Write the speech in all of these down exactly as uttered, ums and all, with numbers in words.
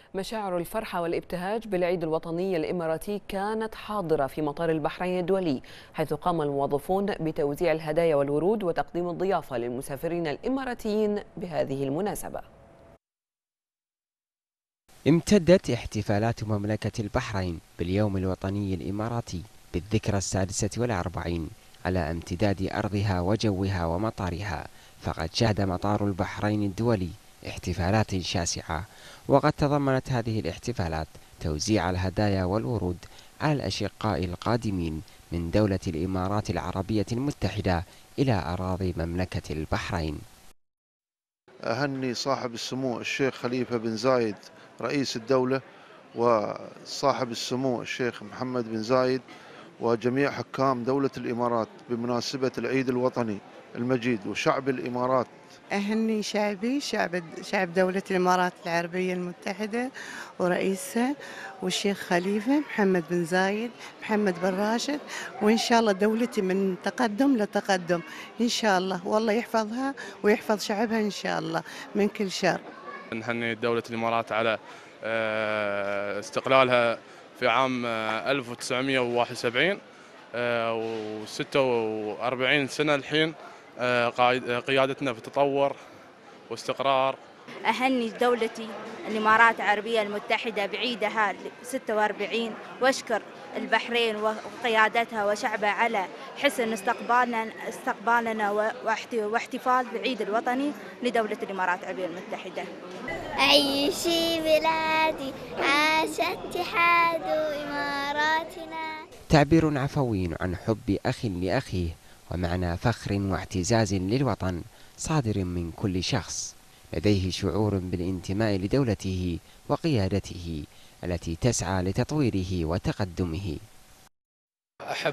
مشاعر الفرحة والابتهاج بالعيد الوطني الإماراتي كانت حاضرة في مطار البحرين الدولي، حيث قام الموظفون بتوزيع الهدايا والورود وتقديم الضيافة للمسافرين الإماراتيين بهذه المناسبة. امتدت احتفالات مملكة البحرين باليوم الوطني الإماراتي بالذكرى السادسة والأربعين على امتداد أرضها وجوها ومطارها، فقد شهد مطار البحرين الدولي احتفالات شاسعة، وقد تضمنت هذه الاحتفالات توزيع الهدايا والورود على الأشقاء القادمين من دولة الإمارات العربية المتحدة إلى أراضي مملكة البحرين. أهني صاحب السمو الشيخ خليفة بن زايد رئيس الدولة وصاحب السمو الشيخ محمد بن زايد وجميع حكام دولة الإمارات بمناسبة العيد الوطني المجيد وشعب الإمارات. أهني شعبي شعب شعب دولة الإمارات العربية المتحدة ورئيسها والشيخ خليفة محمد بن زايد محمد بن راشد، وإن شاء الله دولتي من تقدم لتقدم إن شاء الله، والله يحفظها ويحفظ شعبها إن شاء الله من كل شر. نهني دولة الإمارات على استقلالها في عام ألف وتسعمئة وواحد وسبعين وستة وأربعين سنة الحين قيادتنا في تطور واستقرار. أهني دولتي الإمارات العربية المتحدة بعيدها ستة وأربعين، وأشكر البحرين وقيادتها وشعبها على حسن استقبالنا استقبالنا واحتفال بالعيد الوطني لدولة الإمارات العربية المتحدة. عيشي بلادي عاش اتحاد إماراتنا. تعبير عفوي عن حب أخ لأخيه ومعنى فخر واعتزاز للوطن صادر من كل شخص لديه شعور بالانتماء لدولته وقيادته التي تسعى لتطويره وتقدمه. أحب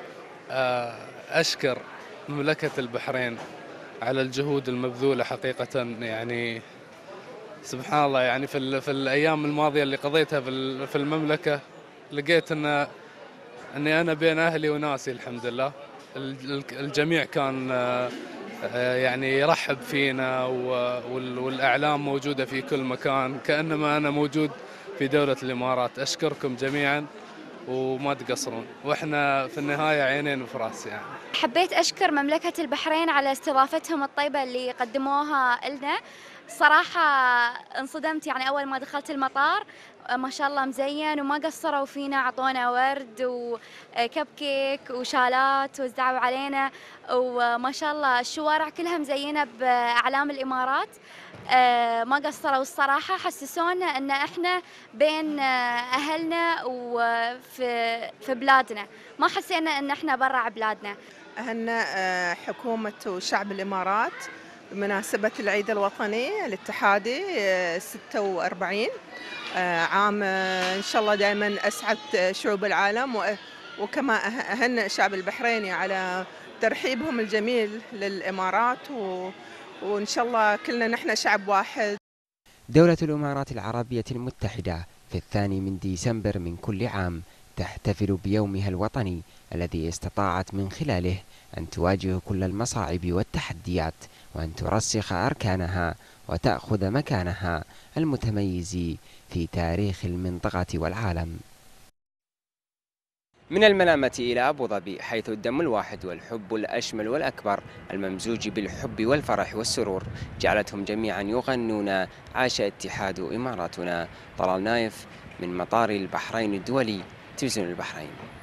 أشكر مملكة البحرين على الجهود المبذولة حقيقة، يعني سبحان الله، يعني في, في الأيام الماضية اللي قضيتها في المملكة لقيت أن أني أنا بين أهلي وناسي الحمد لله. الجميع كان يعني يرحب فينا والأعلام موجودة في كل مكان كأنما أنا موجود في دولة الإمارات. أشكركم جميعا وما تقصرون، وإحنا في النهاية عينين وفراس. يعني حبيت أشكر مملكة البحرين على استضافتهم الطيبة اللي قدموها لنا. صراحة انصدمت، يعني أول ما دخلت المطار ما شاء الله مزين وما قصروا فينا، عطونا ورد وكب كيك وشالات وزعوا علينا، وما شاء الله الشوارع كلها مزينة بأعلام الإمارات. ما قصروا الصراحة، حسسونا أن إحنا بين أهلنا وفي في بلادنا، ما حسينا أن إحنا برا بلادنا. أهلنا حكومة وشعب الإمارات بمناسبة العيد الوطني الاتحادي ستة وأربعين عام، إن شاء الله دائما أسعد شعوب العالم، وكما أهنئ الشعب البحريني على ترحيبهم الجميل للإمارات، وإن شاء الله كلنا نحن شعب واحد. دولة الإمارات العربية المتحدة في الثاني من ديسمبر من كل عام تحتفل بيومها الوطني الذي استطاعت من خلاله أن تواجه كل المصاعب والتحديات وأن ترسخ أركانها وتأخذ مكانها المتميز في تاريخ المنطقة والعالم. من المنامة إلى أبو ظبي، حيث الدم الواحد والحب الأشمل والأكبر الممزوج بالحب والفرح والسرور جعلتهم جميعا يغنون عاش اتحاد إماراتنا. طلال نايف من مطار البحرين الدولي، تلفزيون البحرين.